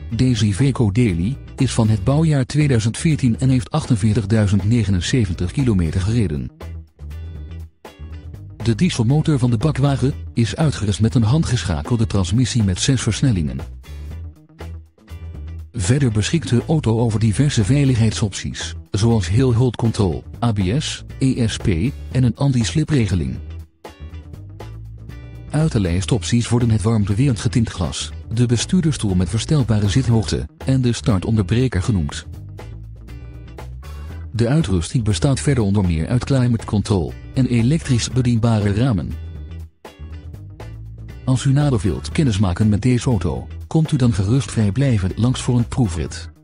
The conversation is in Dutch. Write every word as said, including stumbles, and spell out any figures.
Deze Iveco Daily is van het bouwjaar tweeduizend veertien en heeft achtenveertigduizend negenenzeventig kilometer gereden. De dieselmotor van de bakwagen is uitgerust met een handgeschakelde transmissie met zes versnellingen. Verder beschikt de auto over diverse veiligheidsopties, zoals Hill Hold Control, A B S, E S P en een anti-slipregeling. Uit de lijst opties worden het warmtewerend getint glas, de bestuurdersstoel met verstelbare zithoogte en de startonderbreker genoemd. De uitrusting bestaat verder onder meer uit climate control en elektrisch bedienbare ramen. Als u nader wilt kennismaken met deze auto, komt u dan gerust vrijblijvend langs voor een proefrit.